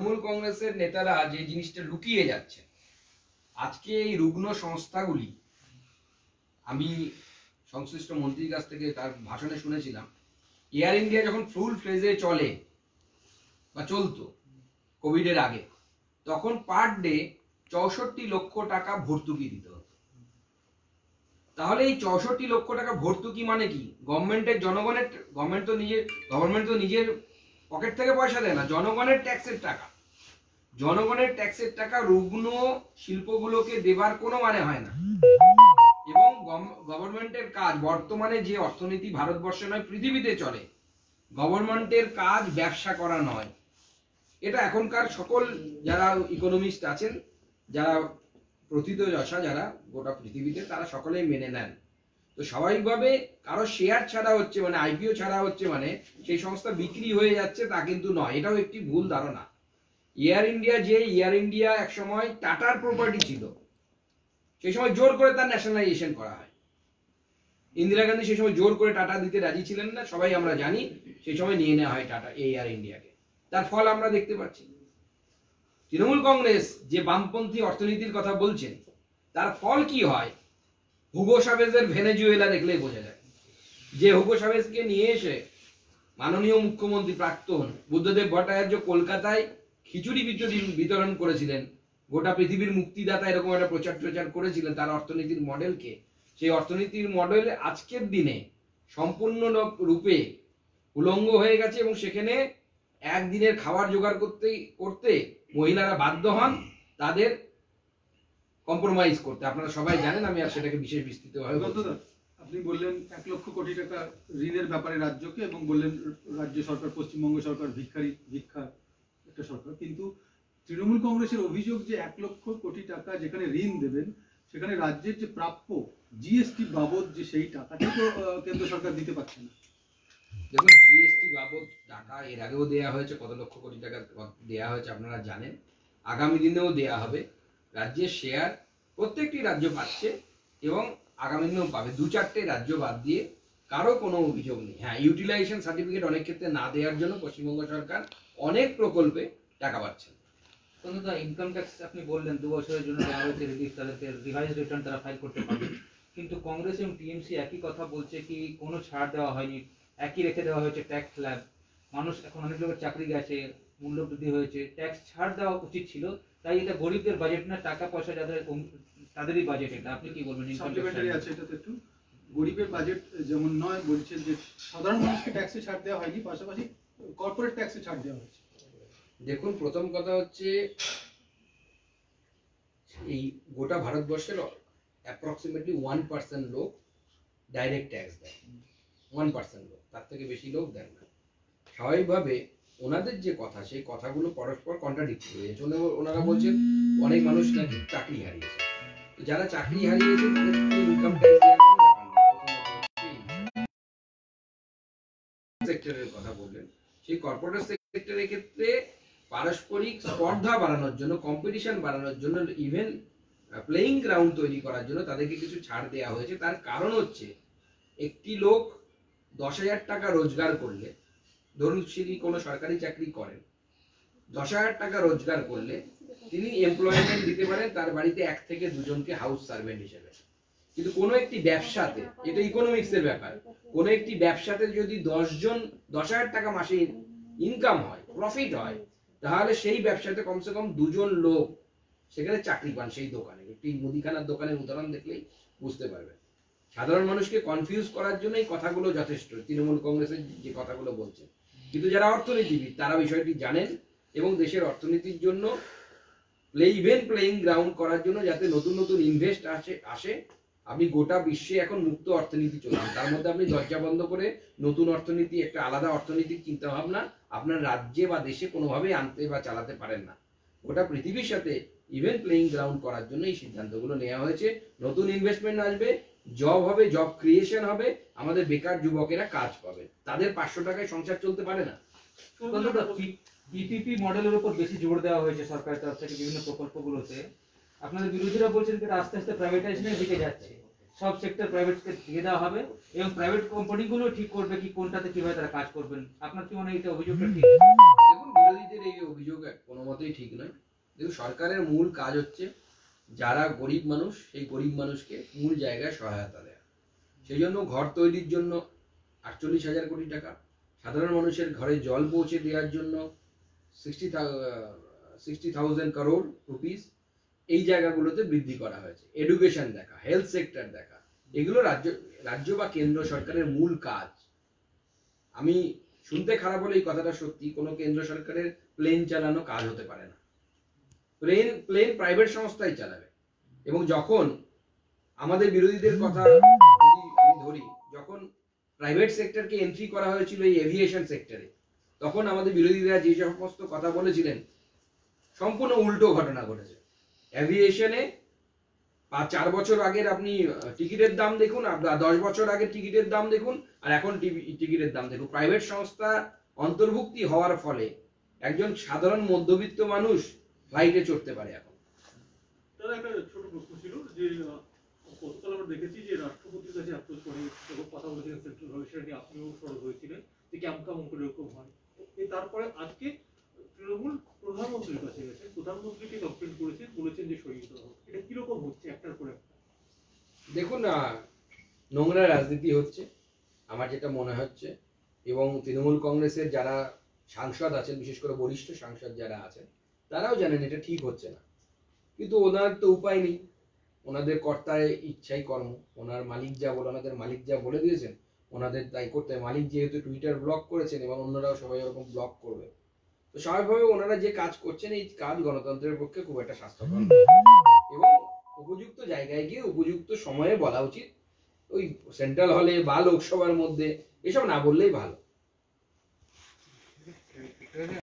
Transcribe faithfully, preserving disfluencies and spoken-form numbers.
তৃণমূল কংগ্রেসের নেতারা যে জিনিসটা লুকিয়ে যাচ্ছে, আজকে এই রুগ্ন সংস্থাগুলি, আমি সংশ্লিষ্ট মন্ত্রীর কাছ থেকে তার ভাষণে শুনেছিলাম, এয়ার ইন্ডিয়া যখন ফুল ফ্লেজে চলে বা চলতো কোভিডের আগে, তখন পার ডে চৌষট্টি লক্ষ টাকা ভর্তুকি দিতে হতো। তাহলে এই চৌষট্টি লক্ষ টাকা ভর্তুকি মানে কি? গভর্নমেন্টের জনগণের গভর্নমেন্ট তো নিজের গভর্নমেন্ট তো নিজের পকেট থেকে পয়সা দেয় না, জনগণের ট্যাক্সের টাকা জনগণের ট্যাক্সের টাকা রুগ্ন শিল্পগুলোকে দেবার কোনো মানে হয় না। এবং গভর্নমেন্টের কাজ, বর্তমানে যে অর্থনীতি ভারতবর্ষে নয় পৃথিবীতে চলে, গভর্নমেন্টের কাজ ব্যবসা করা নয়। এটা এখনকার সকল যারা ইকোনমিস্ট আছেন, যারা প্রথিতযশা যারা গোটা পৃথিবীতে, তারা সকলেই মেনে নেন। তো স্বাভাবিকভাবে কারো শেয়ার ছাড়া হচ্ছে মানে আইপিও ছাড়া হচ্ছে মানে সেই সংস্থা বিক্রি হয়ে যাচ্ছে, তা কিন্তু নয়। এটাও একটি ভুল ধারণা। এয়ার ইন্ডিয়া, যে এয়ার ইন্ডিয়া এক সময় টাটার প্রপার্টি ছিল, সেই সময় জোর করে তার ন্যাশনালাইজেশন করা হয়। ইন্দিরা গান্ধী সেই সময় জোর করে টাটা দিতে রাজি ছিলেন না, সবাই আমরা জানি। সেই সময় নিয়ে নেওয়া হয় টাটা এয়ার ইন্ডিয়াকে। তার ফল আমরা দেখতে পাচ্ছি। তৃণমূল কংগ্রেস যে বামপন্থী অর্থনীতির কথা বলছেন, তার ফল কি হয়? হুগো সাভেজের ভেনেজুয়েলা দেখলেই বোঝা যায়। যে হুগো সাভেজকে নিয়ে এসে মাননীয় মুখ্যমন্ত্রী প্রাক্তন বুদ্ধদেব ভট্টাচার্য কলকাতায় খিচুড়ি বিচুড়ি বিতরণ করেছিলেন, গোটা পৃথিবীর মুক্তিদাতা এরকম একটা প্রচার প্রচার করেছিলেন তার অর্থনীতির মডেলকে। সেই অর্থনীতির মডেল আজকের দিনে সম্পূর্ণ রূপে উলঙ্গ হয়ে গেছে, এবং সেখানে একদিনের খাবার জোগাড় করতে করতে মহিলারা বাধ্য হন তাদের কম্প্রোমাইজ করতে। আপনারা সবাই জানেন, আমি আর সেটাকে বিশেষ বিস্তৃতভাবে বলছি না। আপনি বললেন এক লক্ষ কোটি টাকা ঋণের ব্যাপারে রাজ্যকে, এবং বললেন রাজ্য সরকার, পশ্চিমবঙ্গ সরকার ভিক্ষারি ভিক্ষা একটা সরকার। কিন্তু তৃণমূল কংগ্রেসের অভিযোগ যে এক লক্ষ কোটি টাকা যেখানে ঋণ দেবেন, সেখানে রাজ্যের যে প্রাপ্য জিএসটি বাবদ যে সেই টাকাটা তো কেন্দ্র সরকার দিতে পারছে না। দেখুন, জিএসটি বাবদ টাকা এর আগেও দেওয়া হয়েছে, কত লক্ষ কোটি টাকা দেওয়া হয়েছে আপনারা জানেন। আগামী দিনেও দেওয়া হবে। রাজ্যের শেয়ার প্রত্যেকটি রাজ্য পাচ্ছে এবং আগামী দিনেও পাবে। দু চারটে রাজ্য বাদ দিয়ে কারো কোনো অভিযোগ নেই। হ্যাঁ, ইউটিলাইজেশন সার্টিফিকেট অনেক ক্ষেত্রে না দেওয়ার জন্য পশ্চিমবঙ্গ সরকার অনেক প্রকল্পে টাকা পাচ্ছে। ইনকাম ট্যাক্স আপনি বললেন দু বছরের জন্য দেওয়া হয়েছে রিলিফ, তাদেরকে রিভাইজ রিটার্ন তারা ফাইল করতে পারবে। কিন্তু কংগ্রেস এবং টিএমসি একই কথা বলছে কি কোনো ছাড় দেওয়া হয়নি, একই রেখে দেওয়া হয়েছে ট্যাক্স স্ল্যাব। মানুষ এখন অনেক লোকের চাকরি গেছে, মূল্য বৃদ্ধি হয়েছে, ট্যাক্স ছাড় দেওয়া উচিত ছিল। তাই এটা গরিবদের বাজেট না, টাকা পয়সা যাদের তাদেরই বাজেট। এটা আপনি কি বলবেন? সাপ্লিমেন্টারি আছে এটা তো একটু। গরিবের বাজেট যেমন নয়, বলছেন যে সাধারণ মানুষকে ট্যাক্সে ছাড় দেওয়া হয়নি, পাশাপাশি কর্পোরেট ট্যাক্সে ছাড় দেওয়া হয়েছে। দেখুন, প্রথম কথা হচ্ছে এই গোটা ভারতবর্ষের অ্যাপ্রক্সিমেটলি ওয়ান পার্সেন্ট লোক ডাইরেক্ট ট্যাক্স দেয়। ওয়ান পার্সেন্ট লোক, তার থেকে বেশি লোক দেন না। স্বাভাবিকভাবে ওনাদের যে কথা, সেই কথাগুলো পরস্পর কন্ট্রাডিক্টরি হয়েছে। ওনারা বলছেন অনেক মানুষ নাকি চাকরি হারিয়েছে। যারা চাকরি হারিয়েছে তাদের ইনকাম ট্যাক্স দেওয়ার কোনো ব্যাপার নেই। সেক্টরের কথা বললেন, সেই কর্পোরেট সেক্টরের ক্ষেত্রে পারস্পরিক স্পর্ধা বাড়ানোর জন্য, কম্পিটিশন বাড়ানোর জন্য, ইভেন প্লেইং গ্রাউন্ড তৈরি করার জন্য তাদেরকে কিছু ছাড় দেওয়া হয়েছে। তার কারণ হচ্ছে, একটি লোক দশ হাজার টাকা রোজগার করলে, ধরুন তিনি কোনো সরকারি চাকরি করেন, দশ হাজার টাকা রোজগার করলে তিনি এমপ্লয়মেন্ট দিতে পারেন তার বাড়িতে এক থেকে দুজনকে হাউস সার্ভেন্ট হিসেবে। কিন্তু কোনো একটি ব্যবসাতে, এটা ইকোনমিক্সের ব্যাপার, কোনো একটি ব্যবসাতে যদি দশ জন দশ হাজার টাকা মাসে ইনকাম হয়, প্রফিট হয়, তাহলে সেই ব্যবসাতে কমসে কম দুজন লোক সেখানে চাকরি পান সেই দোকানে। একটি মুদিখানার দোকানের উদাহরণ দেখলেই বুঝতে পারবেন। সাধারণ মানুষকে কনফিউজ করার জন্য এই কথাগুলো যথেষ্ট, তৃণমূল কংগ্রেসের যে কথাগুলো বলছে। কিন্তু যারা অর্থনীতিবিদ তারা বিষয়টি জানেন, এবং দেশের অর্থনীতির জন্য প্লে ইভেন প্লেইং গ্রাউন্ড করার জন্য যাতে নতুন নতুন ইনভেস্ট আসে আসে আপনি গোটা বিশ্বে এখন মুক্ত অর্থনীতি চলছে, তার মধ্যে আপনি দরজা বন্ধ করে নতুন অর্থনীতি, একটা আলাদা অর্থনৈতিক চিন্তা ভাবনা আপনার রাজ্যে বা দেশে কোনোভাবেই আনতে বা চালাতে পারেন না। গোটা পৃথিবীর সাথে ইভেন প্লেইং গ্রাউন্ড করার জন্য এই সিদ্ধান্তগুলো নেওয়া হয়েছে। নতুন ইনভেস্টমেন্ট আসবে, জব হবে, জব ক্রিয়েশন হবে, আমাদের বেকার যুবকেরা কাজ পাবে, তাদের পাঁচশো টাকায় সংসার চলতে পারে না। পিপিপি মডেলের উপর বেশি জোর দেওয়া হয়েছে সরকারের তরফ থেকে বিভিন্ন প্রকল্পগুলোতে। আপনাদের বিরোধীরা বলছেন যে আস্তে আস্তে প্রাইভেটাইজেশনের দিকে যাচ্ছে। সব সেক্টর প্রাইভেটকে দিয়ে দেওয়া হবে এবং প্রাইভেট কোম্পানিগুলো ঠিক করবে কি কোনটাতে কিভাবে তারা কাজ করবেন। আপনার কি মনে হয় এটা অভিযোগটা ঠিক? দেখুন, বিরোধীদের এই অভিযোগ কোনো মতেই ঠিক নয়। দেখুন, সরকারের মূল কাজ হচ্ছে যারা গরিব মানুষ সেই গরিব মানুষকে মূল জায়গায় সহায়তা দেওয়া। সেই জন্য ঘর তৈরির জন্য আটচল্লিশ হাজার কোটি টাকা, সাধারণ মানুষের ঘরে জল পৌঁছে দেওয়ার জন্য sixty sixty thousand crore rupees এই জায়গাগুলোতে বৃদ্ধি করা হয়েছে। এডুকেশন দেখা, হেলথ সেক্টর দেখা, এগুলো রাজ্য রাজ্য বা কেন্দ্র সরকারের মূল কাজ। আমি শুনতে খারাপ হলে এই কথাটা সত্যি, কোনো কেন্দ্র সরকারের প্লেন চালানো কাজ হতে পারে না। প্লেন প্লেন প্রাইভেট সংস্থাই চালাবে। এবং যখন আমাদের বিরোধীদের কথা যদি আমি ধরি, যখন প্রাইভেট সেক্টরকে এন্ট্রি করা হয়েছিল এই এভিয়েশন সেক্টরে, তখন আমাদের বিরোধীরা যে সমস্ত কথা বলেছিলেন সম্পূর্ণ উল্টো ঘটনা ঘটেছে। এভিয়েশনে পাঁচ চার বছর আগের আপনি টিকিটের দাম দেখুন, দশ বছর আগের টিকিটের দাম দেখুন, আর এখন টিকিটের দাম দেখুন। প্রাইভেট সংস্থা অন্তর্ভুক্তি হওয়ার ফলে একজন সাধারণ মধ্যবিত্ত মানুষ ফ্লাইটে চড়তে পারে এখন। তার একটা ছোট প্রশ্ন ছিল যে গতকাল আমরা দেখেছি যে রাষ্ট্রপতির কাছে অ্যাপ্রোচ করে যখন কথা বলেছিলেন সেন্ট্রাল ভাবে, সেটা নিয়ে আপনিও সরব হয়েছিলেন যে কেমন কেমন করে এরকম হয়। তারপরে আজকে তৃণমূল প্রধানমন্ত্রীর কাছে গেছেন, প্রধানমন্ত্রীকে কমপ্লেন করেছেন, বলেছেন যে সরিয়ে দেওয়া হোক। এটা কিরকম হচ্ছে একটার পর একটা? দেখুন, নোংরা রাজনীতি হচ্ছে আমার যেটা মনে হচ্ছে, এবং তৃণমূল কংগ্রেসের যারা সাংসদ আছেন, বিশেষ করে বরিষ্ঠ সাংসদ যারা আছেন, তারাও জানেন এটা ঠিক হচ্ছে না। কিন্তু ওনার তো উপায় নেই, ওনাদের কর্তায় ইচ্ছাই কর্ম। ওনার মালিক যা বলে, ওনাদের মালিক যা বলে দিয়েছেন ওনাদের তাই করতে হয়। মালিক যেহেতু টুইটার ব্লক করেছেন এবং অন্যরাও সবাই ওরকম ব্লক করবে, তো স্বাভাবিকভাবে ওনারা যে কাজ করছেন এই কাজ গণতন্ত্রের পক্ষে খুব একটা স্বাস্থ্যকর, এবং উপযুক্ত জায়গায় গিয়ে উপযুক্ত সময়ে বলা উচিত। ওই সেন্ট্রাল হলে বা লোকসভার মধ্যে এসব না বললেই ভালো।